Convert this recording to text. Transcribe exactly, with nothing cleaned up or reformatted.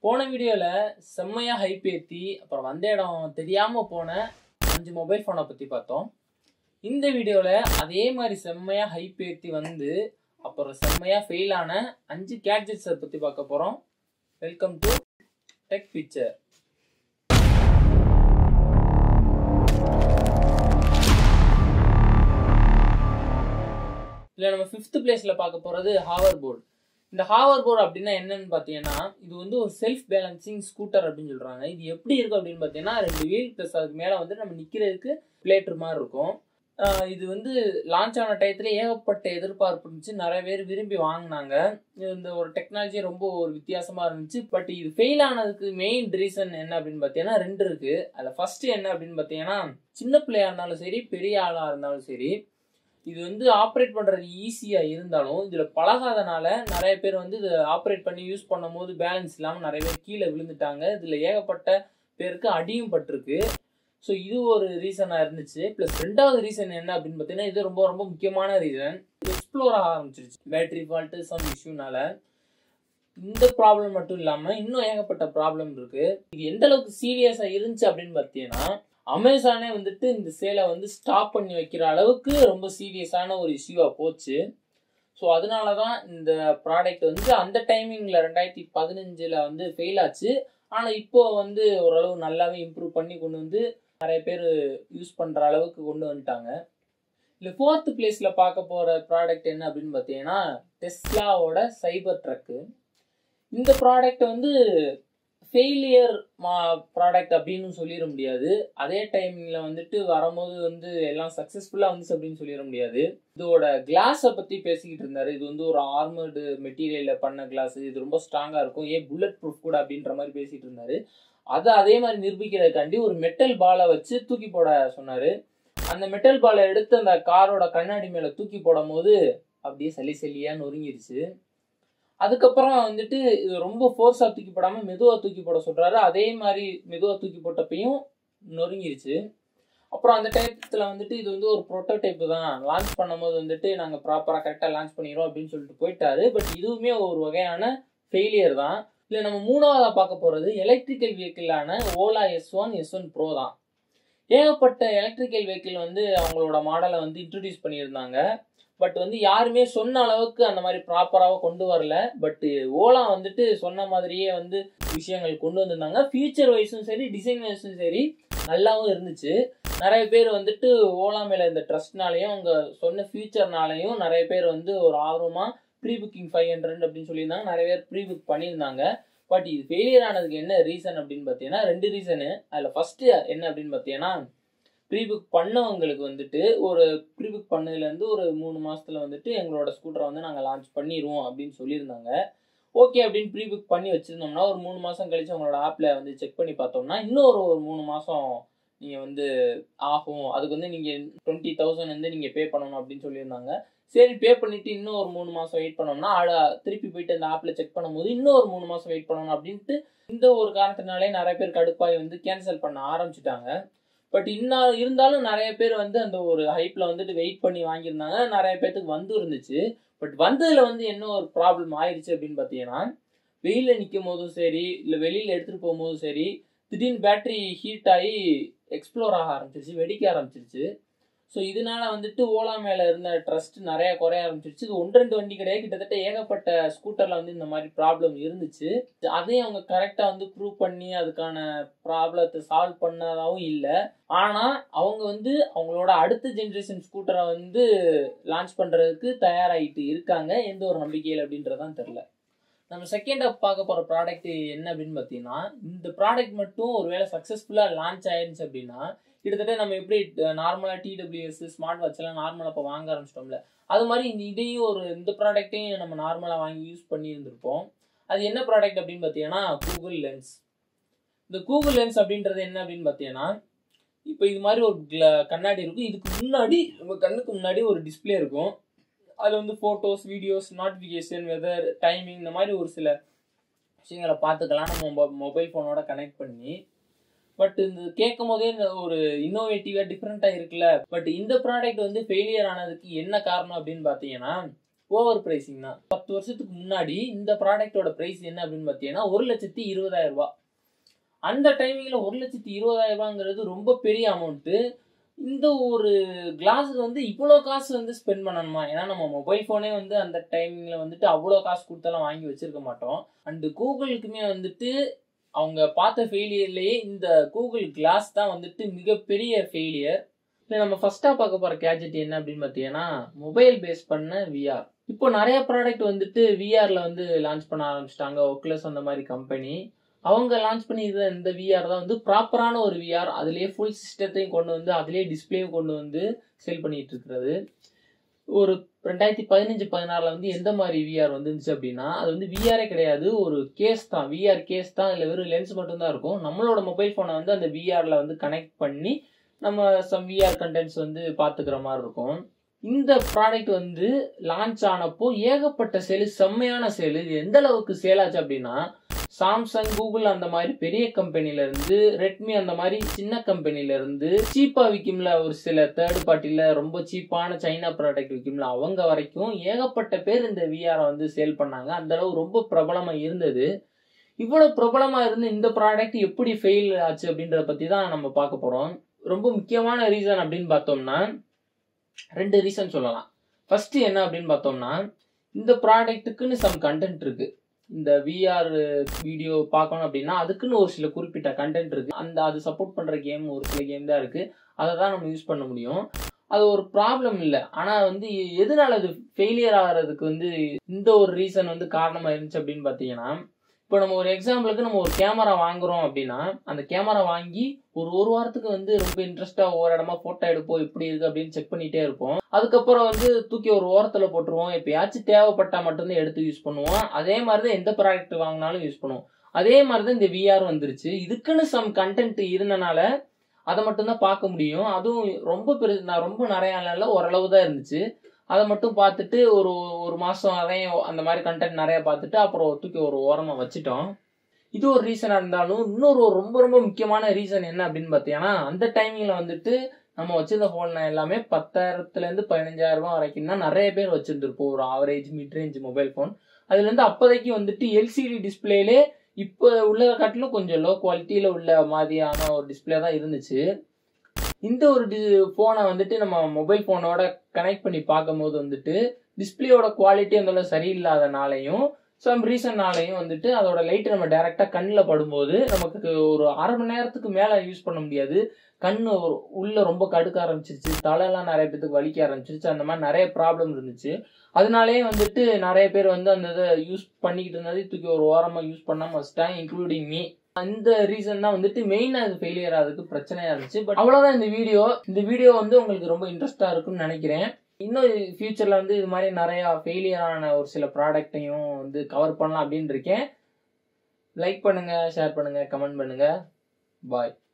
போன வீடியோல செம்மையா ஹைப் ஏத்தி அப்புறம் வந்த இடம் தெரியாம போன அஞ்சு மொபைல் போனை பத்தி பார்த்தோம். இந்த வீடியோல அதே மாதிரி செம்மையா ஹைப் ஏத்தி வந்து அப்புறம் செம்மையா ஃபெயில் ஆன அஞ்சு கேட்ஜெட்ஸை பத்தி பார்க்க போறோம். Welcome to tech picture. இதுல நம்ம ஃபிஃப்த் பிளேஸ்ல பார்க்க போறது ஹாவர் போர்டு. இந்த ஹாவர் போர்டு அப்படின்னா என்னன்னு பார்த்தீங்கன்னா, இது வந்து ஒரு செல்ஃப் பேலன்சிங் ஸ்கூட்டர் அப்படின்னு சொல்றாங்க. இது எப்படி இருக்கும் அப்படின்னு பார்த்தீங்கன்னா, ரெண்டு வீல் பிளஸ் அதுக்கு மேலே வந்து நம்ம நிற்கிறதுக்கு பிளேட்டர் மாதிரி இருக்கும். இது வந்து லான்ச் ஆன டயத்துல ஏகப்பட்ட எதிர்பார்ப்பு இருந்துச்சு, நிறைய பேர் விரும்பி வாங்கினாங்க. இந்த ஒரு டெக்னாலஜி ரொம்ப ஒரு வித்தியாசமா இருந்துச்சு. பட் இது ஃபெயில் ஆனதுக்கு மெயின் ரீசன் என்ன அப்படின்னு பார்த்தீங்கன்னா ரெண்டு இருக்கு. அதில் ஃபர்ஸ்ட் என்ன அப்படின்னு பார்த்தீங்கன்னா, சின்ன பிள்ளையா இருந்தாலும் சரி பெரிய ஆளா இருந்தாலும் சரி, இது வந்து ஆப்ரேட் பண்றது ஈஸியா இருந்தாலும் இதுல பழகாதனால நிறைய பேர் வந்து இதை ஆப்ரேட் பண்ணி யூஸ் பண்ணும் போது பேலன்ஸ் இல்லாம நிறைய பேர் கீழே விழுந்துட்டாங்க. இதுல ஏகப்பட்ட பேருக்கு அடியும் பட்டிருக்கு. ஸோ இது ஒரு ரீசனா இருந்துச்சு. பிளஸ் ரெண்டாவது ரீசன் என்ன அப்படின்னு பார்த்தீங்கன்னா, இது ரொம்ப ரொம்ப முக்கியமான ரீசன். எக்ஸ்ப்ளோர் ஆக ஆரம்பிச்சிருச்சு பேட்டரி ஃபால்ட்டு சம் இஷ்யூனால. இந்த ப்ராப்ளம் மட்டும் இல்லாம இன்னும் ஏகப்பட்ட ப்ராப்ளம் இருக்கு. இது எந்த அளவுக்கு சீரியஸா இருந்துச்சு அப்படின்னு பார்த்தீங்கன்னா, அமேசானே வந்துட்டு இந்த சேலை வந்து ஸ்டாப் பண்ணி வைக்கிற அளவுக்கு ரொம்ப சீரியஸான ஒரு இஷ்யூவாக போச்சு. ஸோ அதனால தான் இந்த ப்ராடக்ட் வந்து அந்த டைமிங்கில் ரெண்டாயிரத்தி பதினஞ்சில் வந்து ஃபெயில் ஆச்சு. ஆனால் இப்போ வந்து ஓரளவு நல்லாவே இம்ப்ரூவ் பண்ணி கொண்டு வந்து நிறைய பேர் யூஸ் பண்ணுற அளவுக்கு கொண்டு வந்துட்டாங்க. இல்லை ஃபோர்த்து பிளேஸில் பார்க்க போகிற ப்ராடக்ட் என்ன அப்படின்னு பார்த்தீங்கன்னா, டெஸ்லாவோட சைபர் ட்ரக்கு. இந்த ப்ராடக்ட் வந்து ஃபெயிலியர் மா ப்ராடக்ட் அப்படின்னு சொல்லிட முடியாது. அதே டைமில் வந்துட்டு வரும்போது வந்து எல்லாம் சக்ஸஸ்ஃபுல்லாக வந்துச்சு அப்படின்னு சொல்லிட முடியாது. இதோட கிளாஸை பற்றி பேசிக்கிட்டு இருந்தார். இது வந்து ஒரு ஆர்மர்டு மெட்டீரியலில் பண்ண கிளாஸ், இது ரொம்ப ஸ்ட்ராங்காக இருக்கும், ஏன் புல்லட் ப்ரூஃப் கூட அப்படின்ற மாதிரி பேசிகிட்டு இருந்தார். அதை அதே மாதிரி நிரூபிக்கிறதுக்காண்டி ஒரு மெட்டல் பாலை வச்சு தூக்கி போட சொன்னார். அந்த மெட்டல் பாலை எடுத்து அந்த காரோட கண்ணாடி மேலே தூக்கி போடும் போது அப்படியே சளி சளியாக நொறுங்கிருச்சு. அதுக்கப்புறம் வந்துட்டு இது ரொம்ப ஃபோர்ஸாக தூக்கி போடாமல் மெதுவாக தூக்கி போட சொல்கிறாரு. அதே மாதிரி மெதுவாக தூக்கி போட்டப்பையும் நொறுங்கிருச்சு. அப்புறம் அந்த டயத்தில் வந்துட்டு இது வந்து ஒரு ப்ரோட்டோடைப்பு தான், லான்ச் பண்ணும்போது வந்துட்டு நாங்கள் ப்ராப்பராக கரெக்டாக லான்ச் பண்ணிடுறோம் அப்படின்னு சொல்லிட்டு போயிட்டாரு. பட் இதுவுமே ஒரு வகையான ஃபெயிலியர் தான். இல்லை நம்ம மூணாவதாக பார்க்க போகிறது எலக்ட்ரிக்கல் வெஹிக்கிளான Ola S one S one pro தான். ஏகப்பட்ட எலக்ட்ரிக்கல் வெஹிக்கிள் வந்து அவங்களோட மாடலை வந்து இன்ட்ரடியூஸ் பண்ணியிருந்தாங்க. பட் வந்து யாருமே சொன்ன அளவுக்கு அந்த மாதிரி ப்ராப்பராக கொண்டு வரல. பட் ஓலா வந்துட்டு சொன்ன மாதிரியே வந்து விஷயங்கள் கொண்டு வந்திருந்தாங்க. ஃபியூச்சர் வைஸும் சரி டிசைன் வைஸும் சரி நல்லாவும் இருந்துச்சு. நிறைய பேர் வந்துட்டு ஓலா மேலே இந்த ட்ரஸ்ட்னாலையும் அவங்க சொன்ன ஃபியூச்சர்னாலையும் நிறைய பேர் வந்து ஒரு ஆர்வமாக ப்ரீ புக்கிங் ஃபைவ் ஹண்ட்ரட் அப்படின்னு சொல்லியிருந்தாங்க. நிறைய பேர் ப்ரீ புக் பண்ணியிருந்தாங்க. பட் இது ஃபெயிலியர் ஆனதுக்கு என்ன ரீசன் அப்படின்னு பார்த்தீங்கன்னா ரெண்டு ரீசனு. அதில் ஃபஸ்ட்டு என்ன அப்படின்னு பார்த்தீங்கன்னா, ப்ரீ புக் பண்ணவங்களுக்கு வந்துட்டு ஒரு ப்ரீ புக் பண்ணதுலேருந்து ஒரு மூணு மாதத்தில் வந்துட்டு எங்களோட ஸ்கூட்டரை வந்து நாங்கள் லான்ச் பண்ணிடுவோம் அப்படின்னு சொல்லியிருந்தாங்க. ஓகே அப்படின்னு ப்ரீ புக் பண்ணி வச்சுருந்தோம்னா ஒரு மூணு மாதம் கழித்து அவங்களோட ஆப்பில் வந்து செக் பண்ணி பார்த்தோம்னா இன்னொரு ஒரு மூணு மாதம் நீங்கள் வந்து ஆகும், அதுக்கு வந்து நீங்கள் டுவெண்ட்டி தௌசண்ட் வந்து நீங்கள் பே பண்ணணும் அப்படின்னு சொல்லியிருந்தாங்க. சரி பே பண்ணிவிட்டு இன்னும் ஒரு மூணு மாதம் வெயிட் பண்ணோம்னா திருப்பி போயிட்டு அந்த ஆப்பில் செக் பண்ணும்போது இன்னும் ஒரு மூணு மாதம் வெயிட் பண்ணணும் அப்படின்ட்டு இந்த ஒரு காரணத்தினாலே நிறைய பேர் கடுப்பாய் வந்து கேன்சல் பண்ண ஆரம்பிச்சிட்டாங்க. பட் இன்னும் இருந்தாலும் நிறைய பேர் வந்து அந்த ஒரு ஹைப்ல வந்துட்டு வெயிட் பண்ணி வாங்கியிருந்தாங்க. நிறைய பேர்த்துக்கு வந்து இருந்துச்சு. பட் வந்ததுல வந்து என்ன ஒரு ப்ராப்ளம் ஆயிடுச்சு அப்படின்னு பார்த்தீங்கன்னா, வெயில நிற்கும் போதும் சரி இல்லை வெளியில எடுத்துட்டு போகும்போதும் சரி திடீர்னு பேட்டரி ஹீட் ஆகி எக்ஸ்ப்ளோர் ஆக ஆரம்பிச்சிருச்சு, வெடிக்க ஆரம்பிச்சிருச்சு. ஸோ இதனால வந்துட்டு ஓலா மேலே இருந்த ட்ரஸ்ட் நிறைய குறைய ஆரம்பிச்சிருச்சு. இது ஒன்று ரெண்டு வண்டி கிடையாது, கிட்டத்தட்ட ஏகப்பட்ட ஸ்கூட்டரில் வந்து இந்த மாதிரி ப்ராப்ளம் இருந்துச்சு. அதையும் அவங்க கரெக்டாக வந்து ப்ரூவ் பண்ணி அதுக்கான ப்ராப்ளத்தை சால்வ் பண்ணதாகவும் இல்லை. ஆனால் அவங்க வந்து அவங்களோட அடுத்த ஜென்ரேஷன் ஸ்கூட்டரை வந்து லான்ச் பண்ணுறதுக்கு தயாராகிட்டு இருக்காங்க. எந்த ஒரு நம்பிக்கையில் அப்படின்றதான் தெரில. நம்ம செகண்டாக பார்க்க போகிற ப்ராடக்ட் என்ன அப்படின்னு பார்த்தீங்கன்னா, இந்த ப்ராடக்ட் மட்டும் ஒரு வேளை சக்ஸஸ்ஃபுல்லாக லான்ச் ஆயிருந்துச்சு அப்படின்னா கிட்டத்தட்ட நம்ம எப்படி நார்மலாக டிடபிள்யூஎஸ் ஸ்மார்ட் வாட்ச்லாம் நார்மலாக இப்போ வாங்க ஆரம்பிச்சிட்டோம்ல, அது மாதிரி இந்த இதையும் ஒரு இந்த ப்ராடக்ட்டையும் நம்ம நார்மலாக வாங்கி யூஸ் பண்ணி இருந்திருப்போம். அது என்ன ப்ராடக்ட் அப்படின்னு பார்த்தீங்கன்னா கூகுள் லென்ஸ். இந்த கூகுள் லென்ஸ் அப்படின்றது என்ன அப்படின்னு பார்த்தீங்கன்னா, இப்போ இது மாதிரி ஒரு கண்ணாடி இருக்கும். இதுக்கு முன்னாடி நம்ம கண்ணுக்கு முன்னாடி ஒரு டிஸ்பிளே இருக்கும். அதில் வந்து photos, videos, notification, weather, timing இந்த மாதிரி ஒரு சில விஷயங்களை பார்த்துக்கலாம் நம்ம மொபைல் ஃபோனோட கனெக்ட் பண்ணி. பட் இந்த கேட்கும் போதே ஒரு இன்னோவேட்டிவாக டிஃப்ரெண்ட்டாக இருக்குல்ல. பட் இந்த ப்ராடக்ட் வந்து ஃபெயிலியர் ஆனதுக்கு என்ன காரணம் அப்படின்னு பார்த்தீங்கன்னா, ஓவர் பிரைசிங் தான். பத்து வருஷத்துக்கு முன்னாடி இந்த ப்ராடக்டோட பிரைஸ் என்ன அப்படின்னு பார்த்தீங்கன்னா ஒரு லட்சத்தி இருபதாயிரம் ரூபாய். அந்த டைமிங்கில் ஒரு லட்சத்தி இருபதாயிரம் ரூபாங்கிறது ரொம்ப பெரிய அமௌண்ட்டு. இந்த ஒரு கிளாஸுக்கு வந்து இவ்வளோ காசு வந்து ஸ்பெண்ட் பண்ணணுமா? ஏன்னா நம்ம மொபைல் ஃபோனே வந்து அந்த டைமிங்கில் வந்துட்டு அவ்வளோ காசு கொடுத்தெல்லாம் வாங்கி வச்சிருக்க மாட்டோம். அண்டு கூகுளுக்குமே வந்துட்டு அவங்க பார்த்த ஃபெயிலியர்லேயே இந்த கூகுள் கிளாஸ் தான் வந்துட்டு மிகப்பெரிய ஃபெயிலியர். இல்லை நம்ம ஃபர்ஸ்ட்டாக பார்க்க போகிற கேஜெட் என்ன அப்படின்னு பார்த்தீங்கன்னா மொபைல் பேஸ் பண்ண விஆர். இப்போ நிறைய ப்ராடக்ட் வந்துட்டு விஆரில் வந்து லான்ச் பண்ண ஆரம்பிச்சிட்டாங்க. ஒக்லஸ் அந்த மாதிரி கம்பெனி அவங்க லான்ச் பண்ணியிருந்த இந்த விஆர் தான் வந்து ப்ராப்பரான ஒரு விஆர். அதுலேயே ஃபுல் சிஸ்டத்தையும் கொண்டு வந்து அதுலேயே டிஸ்பிளேயும் கொண்டு வந்து சேல் பண்ணிட்டு இருக்கிறது. ஒரு ரெண்டாயிரத்தி பதினஞ்சு பதினாறுல வந்து எந்த மாதிரி விஆர் வந்துருந்துச்சு அப்படின்னா அது வந்து விஆரே கிடையாது, ஒரு கேஸ் தான், விஆர் கேஸ் தான். இல்லை வெறும் லென்ஸ் மட்டும்தான் இருக்கும். நம்மளோட மொபைல் ஃபோனை வந்து அந்த விஆரில் வந்து கனெக்ட் பண்ணி நம்ம சம் விஆர் கண்டென்ட்ஸ் வந்து பார்த்துக்கிற மாதிரி இருக்கும். இந்த ப்ராடக்ட் வந்து லான்ச் ஆனப்போ ஏகப்பட்ட சேலு, செம்மையான சேலு. இது எந்த அளவுக்கு சேல் ஆச்சு அப்படின்னா சாம்சங், கூகுள் அந்த மாதிரி பெரிய கம்பெனில இருந்து, ரெட்மி அந்த மாதிரி சின்ன கம்பெனில இருந்து, சீப்பா விற்கும்ல ஒரு சில தேர்ட் பார்ட்டில ரொம்ப சீப்பான சைனா ப்ராடக்ட் விற்கும்ல அவங்க வரைக்கும் ஏகப்பட்ட பேர் இந்த விஆரை வந்து சேல் பண்ணாங்க. அந்த அளவு ரொம்ப பிரபலமா இருந்தது. இவ்வளவு பிரபலமா இருந்து இந்த ப்ராடக்ட் எப்படி ஃபெயில் ஆச்சு அப்படின்றத பத்தி தான் நம்ம பார்க்க போறோம். ரொம்ப முக்கியமான ரீசன் அப்படின்னு பார்த்தோம்னா ரெண்டு ரீசன் சொல்லலாம். ஃபர்ஸ்ட் என்ன அப்படின்னு பார்த்தோம்னா இந்த ப்ராடக்ட்டுக்குன்னு சம் கண்டென்ட் இருக்கு. இந்த விஆர் வீடியோ பார்க்கணும் அப்படின்னா அதுக்குன்னு ஒரு சில குறிப்பிட்ட கண்டென்ட் இருக்கு. அந்த அது சப்போர்ட் பண்ற கேம் ஒரு சில கேம் தான் இருக்கு. அதை தான் நம்ம யூஸ் பண்ண முடியும். அது ஒரு ப்ராப்ளம் இல்லை. ஆனால் வந்து எதனால அது ஃபெயிலியர் ஆகிறதுக்கு வந்து இந்த ஒரு ரீசன் வந்து காரணமாக இருந்துச்சு அப்படின்னு பார்த்தீங்கன்னா இப்போ நம்ம ஒரு எக்ஸாம்பிளுக்கு நம்ம ஒரு கேமரா வாங்குறோம் அப்படின்னா அந்த கேமரா வாங்கி ஒரு ஒரு வாரத்துக்கு வந்து ரொம்ப இன்ட்ரெஸ்டாக ஒவ்வொரு இடமா ஃபோட்டோ எடுப்போம், எப்படி இருக்கு அப்படின்னு செக் பண்ணிட்டே இருப்போம். அதுக்கப்புறம் வந்து தூக்கி ஒரு ஓரத்தில் போட்டுருவோம். எப்பயாச்சும் தேவைப்பட்டா மட்டும்தான் எடுத்து யூஸ் பண்ணுவோம். அதே மாதிரி தான் எந்த ப்ராடக்ட் வாங்கினாலும் யூஸ் பண்ணுவோம். அதே மாதிரி தான் இந்த விஆர் வந்துருச்சு. இதுக்குன்னு சம் கண்டென்ட் இருந்தனால அதை மட்டும்தான் பார்க்க முடியும். அதுவும் ரொம்ப பெரு நான் ரொம்ப நிறைய நாளில் ஓரளவு தான் இருந்துச்சு. அதை மட்டும் பார்த்துட்டு ஒரு ஒரு மாதம் அதையும் அந்த மாதிரி கண்டென்ட் நிறையா பார்த்துட்டு அப்புறம் தூக்கி ஒரு ஓரமாக வச்சுட்டோம். இது ஒரு ரீசனாக இருந்தாலும் இன்னொரு ரொம்ப ரொம்ப முக்கியமான ரீசன் என்ன அப்படின்னு பார்த்தீங்கன்னா அந்த டைமிங்கில் வந்துட்டு நம்ம வச்சிருந்த ஃபோன் எல்லாமே பத்தாயிரத்துலேருந்து பதினஞ்சாயிரம் ரூபாய் வரைக்கும் தான் நிறைய பேர் வச்சுருந்துருப்போம். ஒரு average mid range mobile phone. அதுலேருந்து அப்போதைக்கு வந்துட்டு எல்சிடி டிஸ்பிளேலே இப்போ உள்ள காட்டிலும் கொஞ்சம் லோ குவாலிட்டியில் உள்ள மாதிரியான ஒரு டிஸ்பிளே தான் இருந்துச்சு. இந்த ஒரு டி ஃபோனை வந்துட்டு நம்ம மொபைல் ஃபோனோட கனெக்ட் பண்ணி பார்க்கும் போது வந்துட்டு டிஸ்பிளேயோட குவாலிட்டி அந்த சரியில்லாதனாலையும் சம் ரீசன்னாலையும் வந்துட்டு அதோட லைட் நம்ம டைரெக்டாக கண்ணில் படும்போது நமக்கு ஒரு அரை மணி நேரத்துக்கு மேலே யூஸ் பண்ண முடியாது. கண் உள்ள ரொம்ப கடுக்க ஆரம்பிச்சிருச்சு, தலையெல்லாம் நிறைய பேருக்கு வலிக்க ஆரம்பிச்சிருச்சு. அந்த மாதிரி நிறைய ப்ராப்ளம் இருந்துச்சு. அதனாலேயே வந்துட்டு நிறைய பேர் வந்து அந்த இதை யூஸ் பண்ணிக்கிட்டு இருந்தது தூக்கி ஒரு ஓரமாக யூஸ் பண்ணாமல் வச்சுட்டாங்க, இன்க்ளூடிங் மீ. இந்த ரீசன் தான் வந்துட்டு மெயினா இது ஃபெயிலியர் ஆகிறதுக்கு பிரச்சனையா இருந்துச்சு. பட் அவ்வளவுதான் இந்த வீடியோ. இந்த வீடியோ வந்து உங்களுக்கு ரொம்ப இன்ட்ரெஸ்டா இருக்கும்னு நினைக்கிறேன். இன்னும் ஃபியூச்சர்ல வந்து இது மாதிரி நிறைய ஃபெயிலியர் ஆன ஒரு சில ப்ராடக்டையும் வந்து கவர் பண்ணலாம் அப்படின்னு இருக்கேன். லைக் பண்ணுங்க, ஷேர் பண்ணுங்க, கமெண்ட் பண்ணுங்க. பாய்.